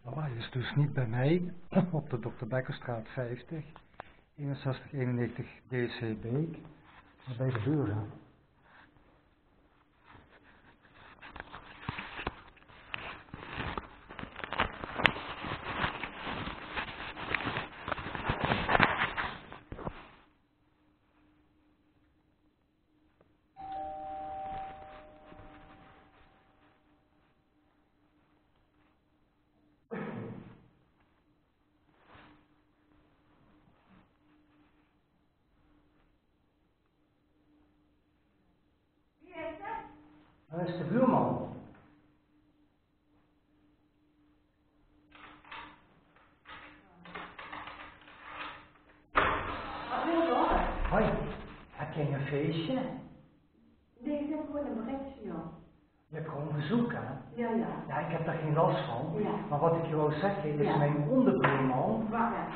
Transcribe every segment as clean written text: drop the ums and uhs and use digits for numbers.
Lawaai is dus niet bij mij op de Dr. Bekkerstraat 50, 6191 DC Beek, maar bij de buren. Dat is de buurman. Hoi, heb jij een feestje? Nee, ik heb gewoon een berichtje, joh. Je hebt gewoon bezoek, hè? Ja. Ja, ik heb daar geen last van. Ja. Maar wat ik je wou zeggen is Ja. mijn onderbuurman. Wacht even.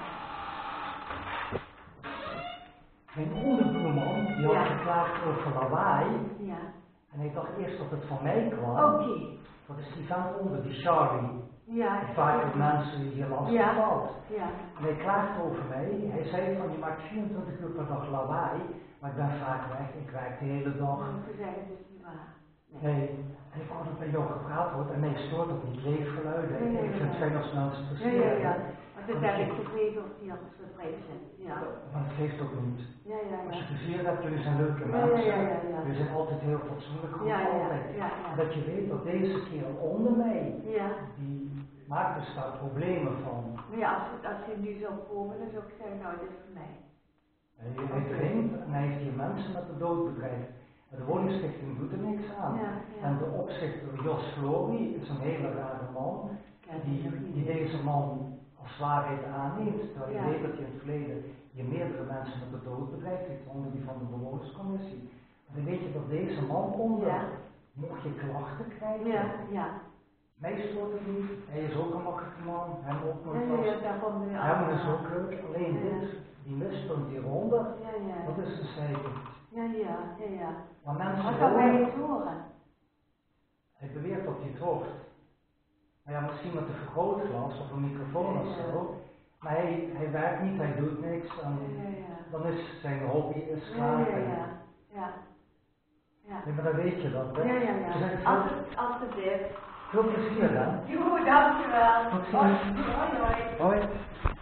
Mijn onderbuurman, die had geklaagd over lawaai. Ja. En hij dacht eerst dat het van mij kwam. Oké. Dat is die vent onder, die Charlie. Ja. Die vaak ook mensen die hier lastig valt. Ja. En hij klaagt over mij. Hij zei van je maakt 24 uur per dag lawaai. Maar ik ben vaak weg, ik werk de hele dag. Ze zeggen het is niet waar. Nee. En ik wou dat bij jou gepraat wordt en mij stoort ook niet leefgeluiden. Ik vind het fijn als mensen presteren. Ja. Want het is eigenlijk tevreden of die anders verbreken zijn. Ja. Maar dat geeft ook niet. Ja. Als je plezier hebt, jullie zijn leuke mensen. Ja. Jullie zijn altijd heel fatsoenlijk, goed altijd. Ja. Dat je weet dat deze kerel onder mij, die maakt dus daar problemen van. Maar ja, als je nu zou komen, dan zou ik zeggen, nou, dit is voor mij. Hij drinkt en hij heeft hier mensen met de dood bedreigd. De woningstichting doet er niks aan. Ja. En de opzichter Jos Flory is een hele rare man, die deze man als waarheid aanneemt. Terwijl je weet dat je in het verleden je meerdere mensen met de dood bedreigd heeft, onder die van de bewonerscommissie. Maar dan weet je dat deze man onder, mocht je klachten krijgen. Ja. Mij stoort het niet, hij is ook een makkelijke man, hem ook nooit vast. Ja, Hem is ook leuk, alleen dit, die mispunt hieronder, dat is een zeiken. Ja. Maar mensen Maar kan wij niet horen? Hij beweert dat hij het hoort. Maar ja, misschien met een vergrootglas of een microfoon of zo. Maar hij werkt niet, hij doet niks. En dan is zijn hobby klaar. Ja. Nee, maar dan weet je dat, hè? Ja. Alsjeblieft. Veel plezier, hè? Jo, dankjewel. Tot ziens. Hoi. Hoi.